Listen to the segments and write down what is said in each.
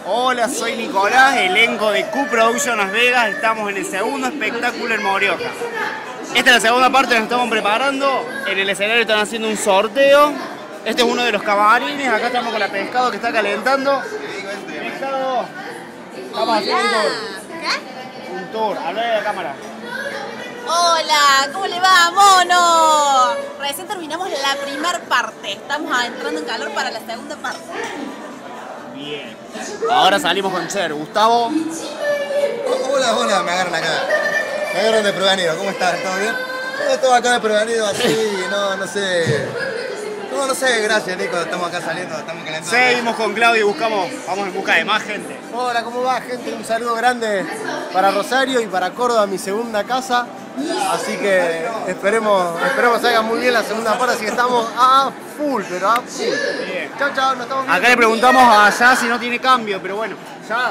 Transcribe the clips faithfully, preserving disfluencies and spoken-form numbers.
Hola, soy Nicolás, elenco de Q Production Las Vegas. Estamos en el segundo espectáculo en Morioka. Esta es la segunda parte, nos estamos preparando. En el escenario están haciendo un sorteo. Este es uno de los camarines. Acá estamos con la Pescado que está calentando. Pescado, estamos haciendo un tour. ¿Qué? Un tour, habla de la cámara. Hola, ¿cómo le va, mono? Recién terminamos la primera parte. Estamos entrando en calor para la segunda parte. Bien. Ahora salimos con Cher. Gustavo. Hola, hola, me agarran acá. Me agarran de prevenido. ¿Cómo estás? ¿Todo bien? No, estamos acá de prevenido así, no, no sé. No, no sé, gracias Nico, estamos acá saliendo, estamos calentando. Seguimos con Claudio y buscamos, vamos en busca de más gente. Hola, ¿cómo va, gente? Un saludo grande para Rosario y para Córdoba, mi segunda casa. Así que esperemos, esperemos que salga muy bien la segunda parte, así que estamos a full, pero a full. Bien. Chao, chao, nos estamos viendo. Acá le preguntamos a Ya si no tiene cambio, pero bueno, Ya.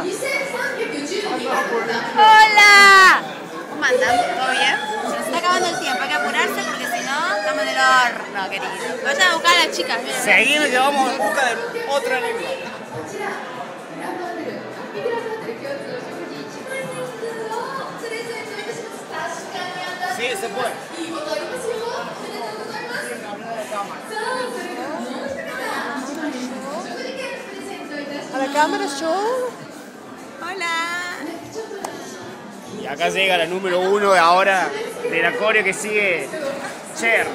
Hola. ¿Cómo andan? ¿Todo bien? Se nos está acabando el tiempo, hay que apurarse porque si no, estamos en el horno, querido. Vayan a buscar a las chicas. Miren. Seguimos que vamos en busca de otra lengua. Sí, se puede. A la cámara, show. Hola. Y acá llega la número uno de ahora de la coreo que sigue Cher.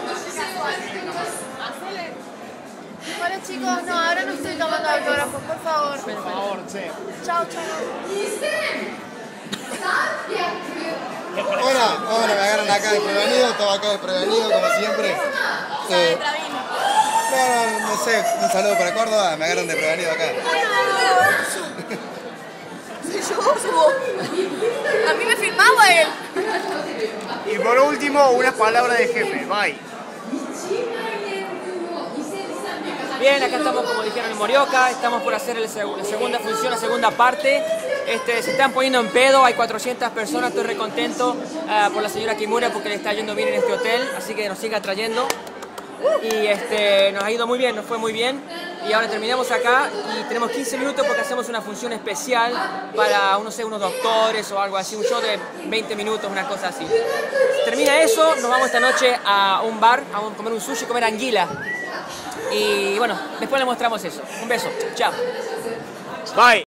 Hola chicos, no, ahora no estoy tomando autógrafos, por favor. Por favor, Cher. Chao, chao. Hola, hola, me agarran acá de prevenido, estamos acá de prevenido como siempre. Eh, no, no, no sé, un saludo para Córdoba, me agarran de prevenido acá. Soy yo, subo. A mí me filmaba él. Y por último, unas palabras de jefe. Bye. Bien, acá estamos como dijeron en Morioka, estamos por hacer el seg la segunda función, la segunda parte. Este, se están poniendo en pedo, hay cuatrocientas personas, estoy recontento uh, por la señora Kimura porque le está yendo bien en este hotel, así que nos siga trayendo. Y este, nos ha ido muy bien, nos fue muy bien. Y ahora terminamos acá y tenemos quince minutos porque hacemos una función especial para, no sé, unos doctores o algo así, un show de veinte minutos, una cosa así. Termina eso, nos vamos esta noche a un bar, vamos a comer un sushi, comer anguila. Y bueno, después le mostramos eso. Un beso, chao. Bye.